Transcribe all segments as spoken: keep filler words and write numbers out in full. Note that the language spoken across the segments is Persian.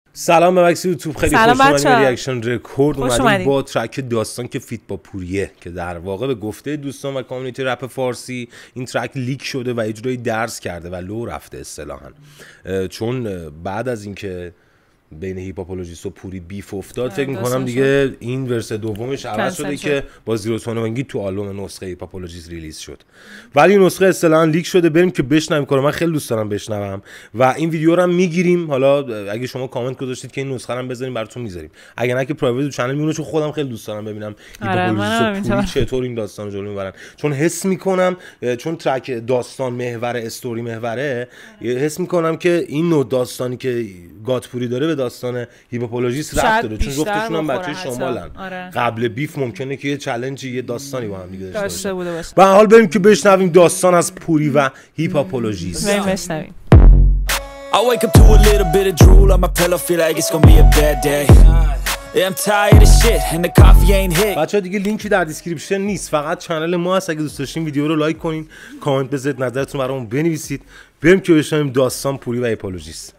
سلام به مکس یوتیوب، خیلی خوش اومدید به ریاکشن رکورد. اومدیم با ترک داستان که فیت با پوریه که در واقع به گفته دوستان و کامیونیتی رپ فارسی این ترک لیک شده و اجرای درس کرده و لو رفته اصطلاحاً، چون بعد از اینکه بین هیپاپولوژیست و پوری بیف افتاد فکر می‌کنم دیگه این ورس دومش عوض شده که با زیرو تونوانگی تو آلبوم نسخه هیپاپولوژیست ریلیز شد، ولی نسخه اصطلاحاً لیک شده. بریم که بشنویم کارو. من خیلی دوست دارم بشنوم و این ویدیو رو هم میگیریم. حالا اگه شما کامنت گذاشتید که این نسخه رو هم بذاریم براتون میذاریم، اگه نه که پرایوت تو کانال میونه، چون خودم خیلی دوست دارم ببینم هیپاپولوژیست و پوری چطور این داستان رو جلو میبرن، چون حس میکنم چون ترک داستان محور استوری محوره، حس میکنم که این نوع داستانی که گاتپوری داره به داستان هیپاپولوژیست رفت داره، چون جفتشون هم بچه شمالن. آره. قبل بیف ممکنه که یه چالنجی یه داستانی با هم دیگه داشته بوده باشه. به هر حال بریم که بشنویم داستان از پوری و هیپاپولوژیست. بریم بشنویم. I wake up to a little bit of drool on my pillow, feel like it's gonna be a bad day. Yeah, I'm tired of shit and the coffee ain't hit. بچه‌ها دیگه لینکی در دیسکریپشن نیست، فقط کانال ما هست. اگه دوست داشتین ویدیو رو لایک کنین، کامنت بذارید، نظرتون برامون بنویسید. بریم که بشنویم داستان پوری و هیپاپولوژیست.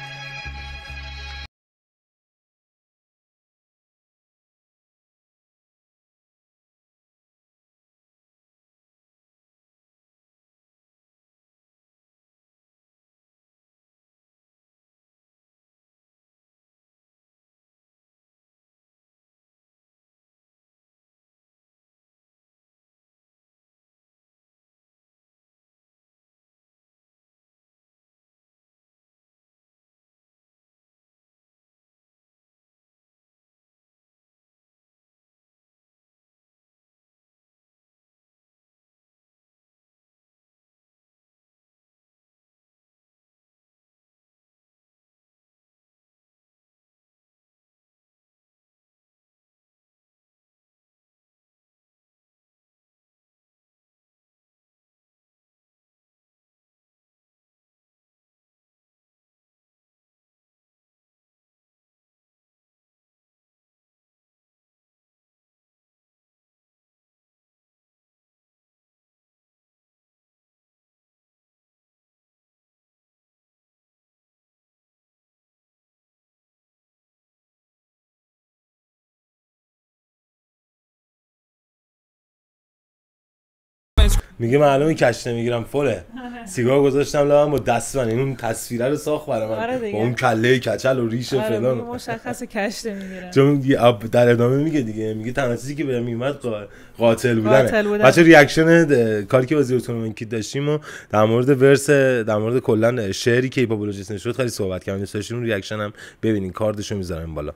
میگه معلومه کش نمیگیرم فله. سیگار گذاشتم لبم با دستبند، این اون تصویره رو ساخت برای من با اون کله کچل و ریش فلان. مشخصه کش نمیگیرم. چون در ادامه میگه دیگه، میگه تنها چیزی که بهم میومد قاتل بودنه. بچه ریاکشن کاری که با زیرو تونوانگی داشتیم و در مورد ورس، در مورد کلا شعری که هیپاپولوژیست نشد خیلی صحبت کردیم. دوست داشتین اون ریاکشن هم ببینین، کاردشو میذارم بالا.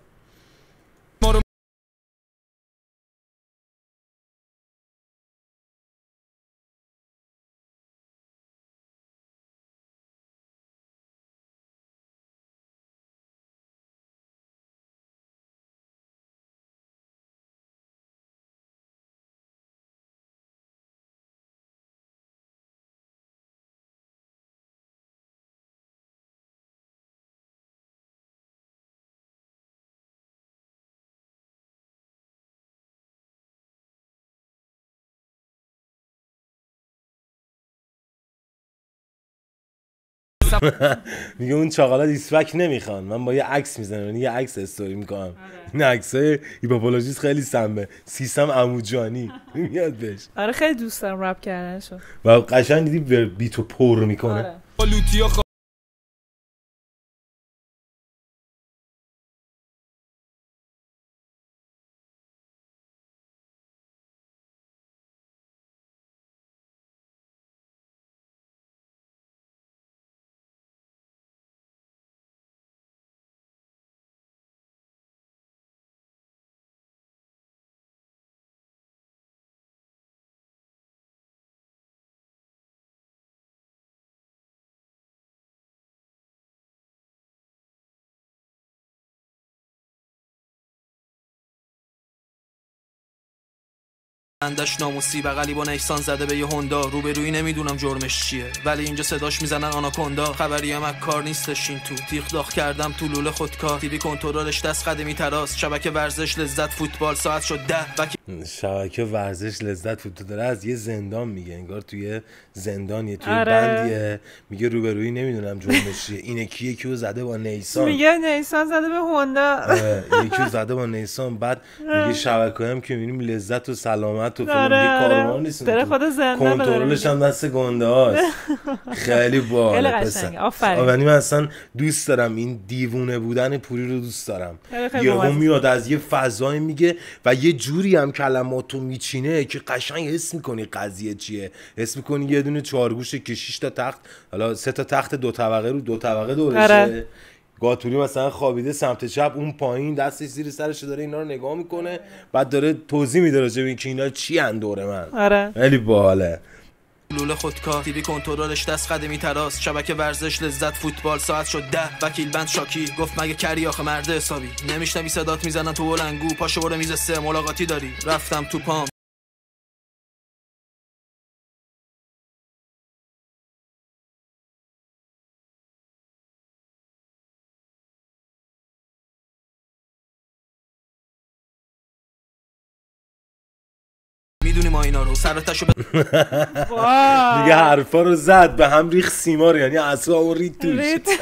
میگه اون چاقالا دیسپک نمیخوان، من با یه عکس میزنم، یه عکس استوری میکنم. این عکسای هیپاپولوژیست خیلی سمه، سیستم عموجانی میاد بهش. آره خیلی دوست دارم رپ کردنشو و قشنگ دیدی بیتو پر میکنه. آره. اندش ناموسی بغلی با نیسان زده به یه هوندا، روبروی نمیدونم جرمش چیه ولی اینجا صداش میزنن آناکوندا. خبری هم کار نیستش این تو تیغ داغ کردم تو لوله خودکار، تیوی کنترلش دست قدمی تراس، شبکه ورزش لذت فوتبال ساعت شد ده بکی... شبکه ورزش لذت فوتبال داره از یه زندان میگه، انگار توی زندانیه توی آره. بندیه، میگه روبروی نمیدونم جرمش چیه. اینه کیه کیو زده با نیسان، میگه نیسان زده به هوندا، یکی زده با نیسان. بعد میگه شبکه هم که میبینیم لذت و سلامت و فلان دیگه کارمان نیست، داره خود زندان کنترلش هم دست گنده هاست. خیلی باحال قشنگه. آفرین. آفرین. من اصلا دوست دارم این دیوونه بودن پوری رو دوست دارم. یهو میاد از یه فضایی میگه و یه جوری هم کلماتو میچینه که قشنگ حس میکنی قضیه چیه، حس میکنی یه دونه چهارگوشه که شش تا تخت، حالا سه تا تخت دو طبقه رو دو طبقه دورشه، گاتوری مثلا خوابیده سمت چپ، اون پایین دستش زیر سرش داره اینا رو نگاه میکنه، بعد داره توضیح میده راجع به اینکه اینا چی ان دور من. آره خیلی باحاله. لوله خودکار، تیوی کنترلش دست قدمی تراس، شبکه ورزش لذت فوتبال ساعت شد ده وکیل بند شاکی گفت مگه کری آخه مرد حسابی، نمیشنوی صدات میزنن تو بلنگو، پاشو برو میز سه ملاقاتی داری. رفتم تو پام میدونی ما اینا رو سراتشو ب... دیگه حرفا رو زد به هم ریخ سیما رو، یعنی اصلا اون رید توش.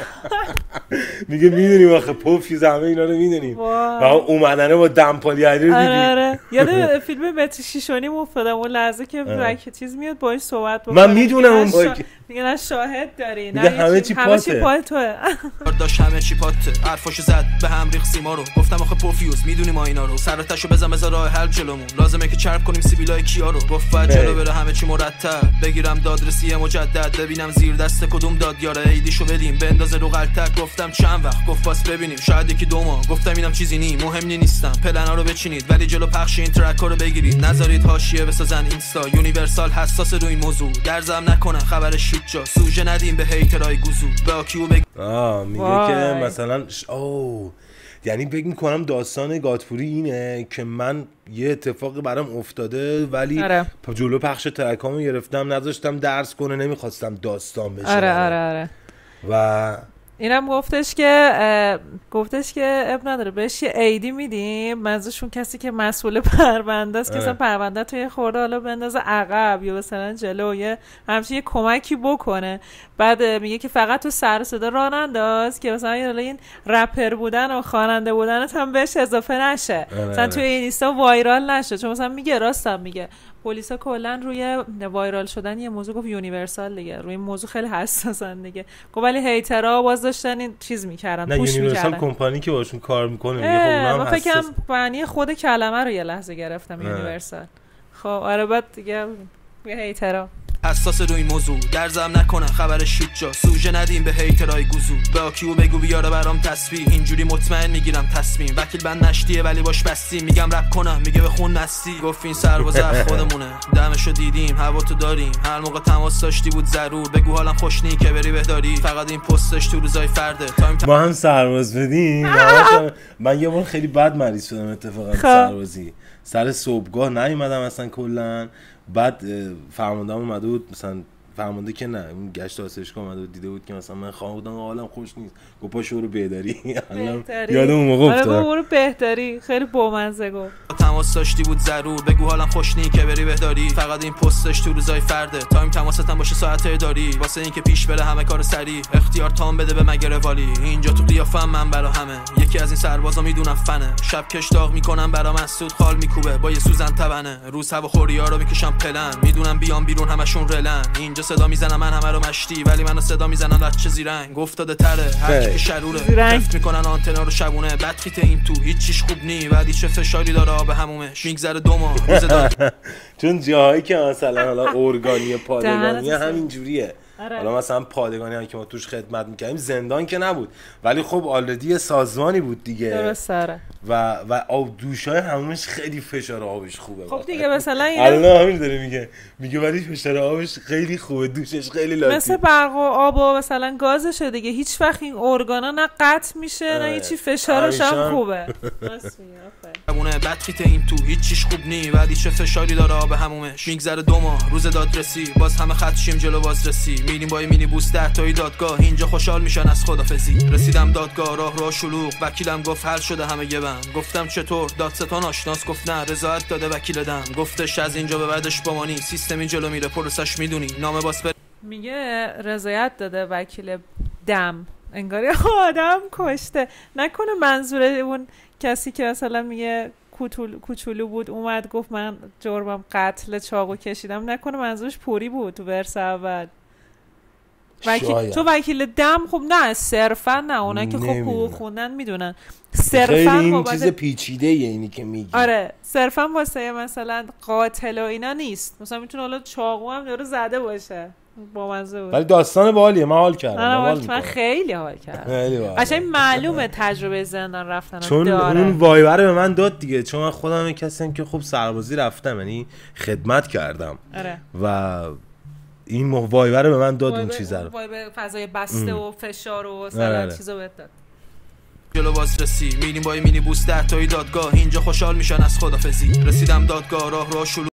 میگه میدونیم آخه پوفیوز همه اینا رو میدونیم و اومدنه با دمپالی علی رو دیدیم. آره آره یاد فیلم متر شیشونی افتادم اون لحظه که بک چیز میاد باهاش صحبت بکنه. من میدونم اون با میگه نه شاهد داری نه همه چی پاته، همه چی پاته. داشت همه چی پاته، حرفاشو زد به هم ریخ سیما رو، گفتم آخه پوفیوز میدونی ما اینا رو سراتشو بزن بذار راه حل جلومون، لازمه که چرب کنیم سیبیلای کیا رو، گفت بعد جلو بره همه چی مرتب، بگیرم دادرسی مجدد، ببینم زیر دست کدوم دادیاره ایدیشو بدیم بندازه رو غلطک، گفتم چند وقت، گفت پاس ببینیم شاید یکی دو ماه، گفتم اینم چیزی نی مهم نیستم، پلنا رو بچینید ولی جلو پخش این ترک ها رو بگیرید، نذارید حاشیه بسازن اینستا، یونیورسال حساس روی این موضوع، درزم نکنن خبر شیت جا، سوژه ندیم به هیترای گوزو، با کیو بگ... آه میگه وای. که مثلا اوه یعنی فکر میکنم داستان گاتپوری اینه که من یه اتفاقی برام افتاده ولی آره. جلو پخش ترکامو گرفتم نذاشتم درس کنه، نمیخواستم داستان بشه. آره آره آره و اینم گفتش که گفتش که اب نداره بهش یه ایدی میدیم، منظورشون کسی که مسئول پرونده است که مثلا پرونده توی خورده حالا بندازه عقب یا مثلا جلو یه همچین یه کمکی بکنه، بعد میگه که فقط تو سر صدا راه ننداز که مثلا این رپر بودن و خواننده بودنت هم بهش اضافه نشه، مثلا توی این اینستا وایرال نشه، چون مثلا میگه راستم میگه پلیسا کلا روی وایرال شدن یه موضوع گفت یونیورسال دیگه، روی این موضوع خیلی حساسن دیگه، گفت ولی هیترها باز داشتن این چیز میکردن پوش میکردن. یونیورسال کمپانی که باشون کار میکنه میگه خب اونم حساس. من فکرم معنی خود کلمه رو یه لحظه گرفتم یونیورسال. خب آره بعد دیگه هیترها حساس روی این موضوع، درزم نکنن خبر شیت جا، سوژه ندیم به هیترای گوزو، با کیو بگو بیاره برام تصویر، اینجوری مطمئن میگیرم تصمیم، وکیل بند نشتیه ولی باش بستیم، میگم رپ کنم میگه به خون نستی، گفت این سرباز خودمونه دمشو دیدیم هوا تو داریم، هر موقع تماس داشتی بود ضرور بگو حالم خوش نی که بری بهداری، فقط این پستش تو روزای فرده تایم ما هم سرباز بدیم. من یه بار خیلی بد مریض شدم اتفاقا سربازی، سر صبحگاه نیومدم اصلا کلا، بعد فرمانده‌ام اومده بود، مثلا فرمانده که نه اون گشت آسایشگاه اومده بود دیده بود که مثلا من خواهم بودم حالم خوش نیست، گفت پاشو برو بهداری. یادم اون موقع افتاد آره برو بهداری، خیلی بامزه گفت تماس داشتی بود ضرور بگو حالم خوش نی که بری بهداری، فقط این پستش تو روزای فرده تایم تماست هم باشه ساعت اداری، واسه اینکه پیش بره همه کارو سری، اختیار تام بده به مگر والی، اینجا تو قیافم من برا همه، یکی از این سربازا میدونم فنه، شب کش داغ میکنم برا مسعود خال میکوبه با یه سوزن تبنه، روز هوا خوریا رو میکشم پلن، میدونم بیام بیرون همشون رلن، اینجا صدا میزنم من همه رو مشتی ولی منو صدا میزنن لچه زیرنگ، افتاده تره هر کی که شروره رفت میکنن آنتنا رو شبونه، بعد خیت این تو هیچ چیش خوب نی، بعد چه فشاری داره آب همومش میگذره دو ماه روز داد چون جاهایی که مثلا حالا ارگانی پادگانی همین جوریه، حالا مثلا پادگانی هم که ما توش خدمت میکردیم زندان که نبود ولی خب آلردی سازمانی بود دیگه، درسته و و آب دوشای همونش خیلی فشار آبش خوبه. خب دیگه مثلا الان همین داره میگه میگه ولی فشار آبش خیلی خوبه، دوشش خیلی لاتی. مثل برق و آب و مثلا گازشه دیگه، هیچ وقت این ارگانا نه قطع میشه نه هیچی، فشارش هم خوبه. همونه بدخیت این تو هیچیش خوب نی، بعدی چه فشاری داره آب همومش. میگذره دو ماه روز دادرسی، باز همه خطشیم جلو بازرسی. میریم با مینی بوس ده تایی دادگاه، اینجا خوشحال میشن از خدافزی. رسیدم دادگاه راه راه شلوغ، وکیلم گفت حل شده همه یه بند. گفتم چطور؟ دادستان آشناس گفت نه رضایت داده وکیل دم. گفتش از اینجا به بعدش بمانی، سیستمی جلو میره پروسش میدونی. نامه باس بر... میگه رضایت داده وکیل دم، انگاری آدم کشته. نکنه منظور اون کسی که مثلا میگه کوچولو بود اومد گفت من جرمم قتل چاقو کشیدم، نکنه منظورش پوری بود تو ورس اول؟ وکیل تو وکیل دم خب نه صرفا نه، اونا که خب حقوق خوندن میدونن صرفا این چیز پیچیده یه اینی که میگی. آره صرفا واسه مثلا قاتل و اینا نیست، مثلا میتونه حالا چاقو هم داره زده باشه با منظور بود. ولی داستان باحالیه، من حال کردم. من, من خیلی حال کردم. قشنگ معلومه تجربه زندان رفتن چون داره. اون وایبر به من داد دیگه، چون من خودم کسیم که خوب سربازی رفتم، یعنی خدمت کردم. آره. و این وایبر به من داد اون چیزا رو، وایبر فضای بسته ام. و فشار و مثلا چیزا بهت داد. جلو بازرسی میریم با مینی بوس ده تایی دادگاه، اینجا خوشحال میشن از خدافزی. رسیدم دادگاه راه راه شلوغ،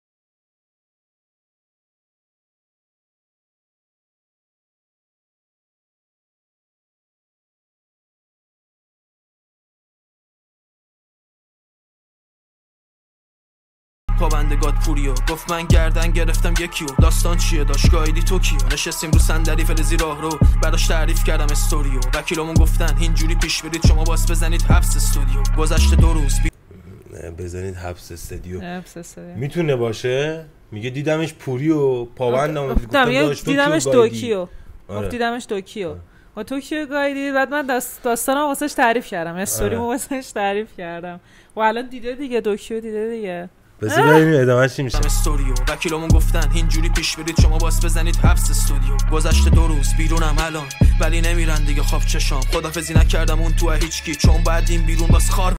پابندگات پوریو گفت من گردن گرفتم یکیو. داستان چیه داشت گایدی تو کیو؟ نشستیم رو صندلی فلزی راه رو، بعدش تعریف کردم استوریو. وکیلمون گفتن اینجوری پیش برید شما باس بزنید حبس استودیو. گذشته دو روز بی... بزنید حبس استودیو میتونه باشه. میگه دیدمش پوریو پابندم، گفتم دیدمش دوکیو. گفت دیدمش دوکیو و توکیو گایدی. بعد من داست داستانم واسش تعریف کردم، استوریمو واسش تعریف کردم و الان دیده دیگه، دوکیو دیده دیگه. بس ببینیم ادامه چی میشه. استوریو وکیلمون گفتن اینجوری پیش برید شما باس بزنید حبس استودیو. گذشته دو روز بیرونم الان ولی نمیرن دیگه خواب چشام. خدافظی نکردم اون تو هیچکی، چون بعد این بیرون باس خار.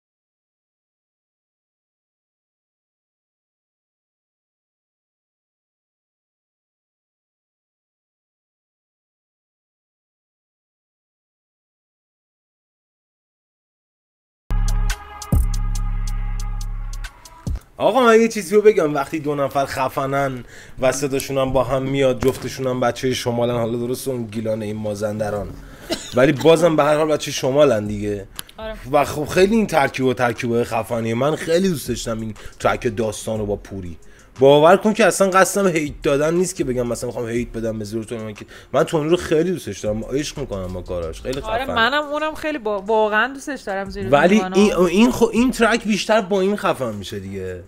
آقا من یه چیزی رو بگم، وقتی دو نفر خفنن و صداشون هم با هم میاد، جفتشون هم بچه شمالن، حالا درست اون گیلان این مازندران ولی بازم به هر حال بچه شمالن دیگه. آره. و خب خیلی این ترکیب و ترکیبای خفنیه. من خیلی دوست داشتم این ترک داستان رو با پوری. باور کن که اصلا قصدم هیت دادن نیست که بگم مثلا میخوام هیت بدم به زور تو، من که من تونی رو خیلی دوستش دارم، عشق میکنم با کاراش، خیلی خفنه. آره منم اونم خیلی با... واقعا دوستش دارم زیر. ولی این این خب این ترک بیشتر با این خفن میشه دیگه.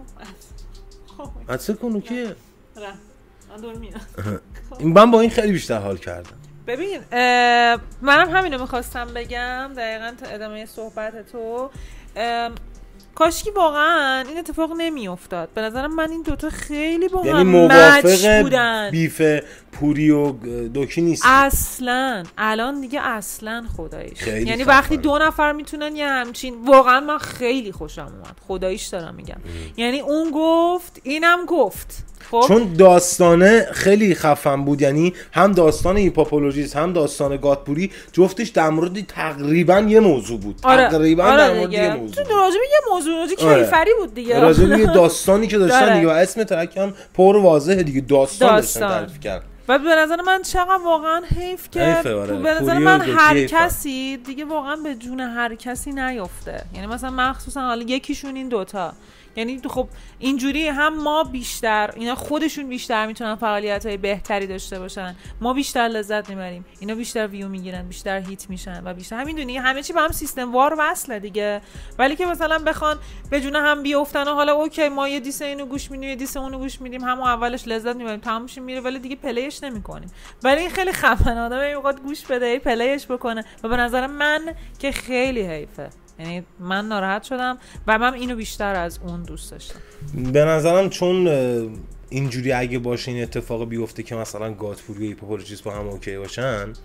حدسه کنو که من دور میام. من با این خیلی بیشتر حال کردم. ببین منم همینو میخواستم بگم دقیقاً تا ادامه صحبت تو. کاشکی واقعا این اتفاق نمی افتاد. به نظرم من این دوتا خیلی با یعنی هم مچ بودن. بیف پوری و دوکی نیست اصلا. الان دیگه اصلا خداییش، یعنی وقتی دو نفر میتونن یه همچین، واقعا من خیلی خوشم اومد، خداییش دارم میگم. ام. یعنی اون گفت اینم گفت. خب چون داستانه خیلی خفن بود، یعنی هم داستان هیپاپولوژیست هم داستان گاتپوری جفتش در مورد تقریبا یه موضوع بود. آره. تقریبا آره در مورد یه موضوع. تو راجع به یه موضوع راجع آره. کیفری بود دیگه. راجع به داستانی که داشتن دیگه و اسم ترک هم پر واضحه دیگه، داستان, داستان. داشتن تعریف کرد. و به نظر من چقدر واقعا حیف که به نظر من هر کسی دیگه واقعا به جون هر کسی نیفته. یعنی مثلا مخصوصا حالا یکیشون این دوتا، یعنی خب اینجوری هم ما بیشتر، اینا خودشون بیشتر میتونن فعالیت‌های بهتری داشته باشن، ما بیشتر لذت میبریم، اینا بیشتر ویو میگیرن، بیشتر هیت میشن و بیشتر همین دونی همه چی با هم سیستم وار وصله دیگه. ولی که مثلا بخوان به جون هم بیافتن و حالا اوکی ما یه دیس اینو گوش میدیم یه دیس اونو گوش میدیم، همون اولش لذت میبریم تمامش میره ولی دیگه پلیش نمیکنیم. ولی این خیلی خفن آدم میخواد گوش بده پلیش بکنه و به نظر من که خیلی حیفه. یعنی من ناراحت شدم و من اینو بیشتر از اون دوست داشتم. به نظرم چون اینجوری اگه باشه این اتفاق بیفته که مثلا گاتپوری و هیپاپولوژیست با هم اوکی باشن،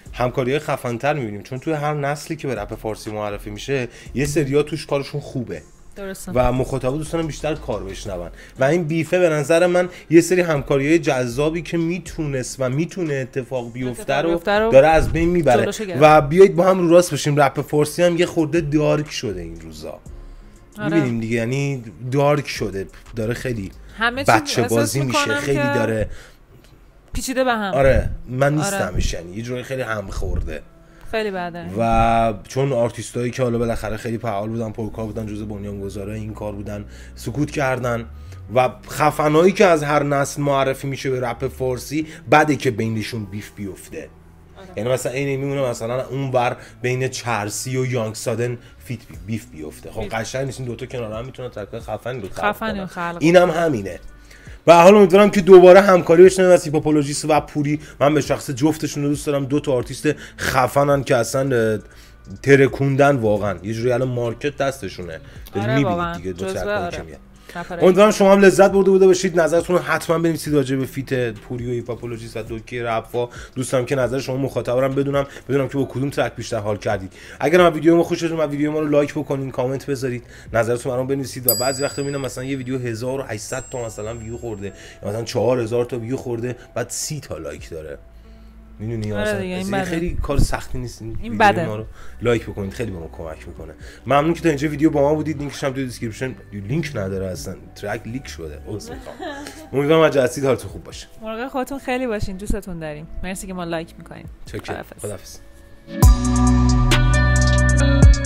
همکاری‌های خفن‌تر می‌بینیم، چون توی هر نسلی که به رپ فارسی معرفی میشه یه سریا توش کارشون خوبه درسته و مخاطبا دوستان بیشتر کار بشنون و این بیفه به نظر من یه سری همکاری‌های جذابی که میتونست و میتونه اتفاق بیفته رو داره از بین میبره و بیایید با هم رو راست بشیم. رپ فارسی هم یه خورده دارک شده این روزا، میبینیم دیگه، یعنی دارک شده، داره خیلی بچه بازی میشه، خیلی داره پیچیده به هم. آره من نیستمش، یعنی یه جوری خیلی هم خورده، خیلی بده. و چون آرتیستایی که حالا بالاخره خیلی فعال بودن، پرکار بودن، جزء بنیانگذارای این کار بودن، سکوت کردن و خفنایی که از هر نسل معرفی میشه به رپ فارسی بده که بینشون بیف بیفته. یعنی مثلا این میمونه مثلا اون بر بین چرسی و یانگ سادن فیت بی بیف بیفته. خب قشنگ نیست این دوتا کنار هم میتونن ترکای خفن رو خلق کنن. اینم هم همینه. و حالا امیدوارم که دوباره همکاری بشنه از هیپاپولوژیست و پوری. من به شخص جفتشون رو دوست دارم، دو تا آرتیست خفنن که اصلا ترکوندن واقعا، یه جوری الان مارکت دستشونه. آره میبینید دیگه دو تا که میاد. امیدوارم شما هم لذت برده بوده باشید. نظرتون رو حتما بنویسید راجع به فیت پوری و هیپاپولوژیست و دوکی رپا. دوستم که نظر شما مخاطبا رو بدونم، بدونم که با کدوم ترک بیشتر حال کردید. اگر ما ویدیو ما خوشتون اومد ویدیو ما رو لایک بکنین، کامنت بذارید، نظرتون رو بنویسید. و بعضی وقتا میبینم مثلا یه ویدیو هزار و هشتصد تا مثلا ویو خورده یا مثلا چهار هزار تا ویو خورده بعد سی تا لایک داره. میدونی مثلا این خیلی کار سختی نیست. این ویدیو ما رو لایک بکنید، خیلی به ما کمک میکنه. ممنون که تا اینجا ویدیو با ما بودید. لینکش هم تو دیسکریپشن، لینک نداره اصلا، ترک لیک شده. امیدوارم از جدید حالتون خوب باشه. مراقب خودتون خیلی باشین، دوستتون داریم. مرسی که ما لایک میکنیم. خداحافظ.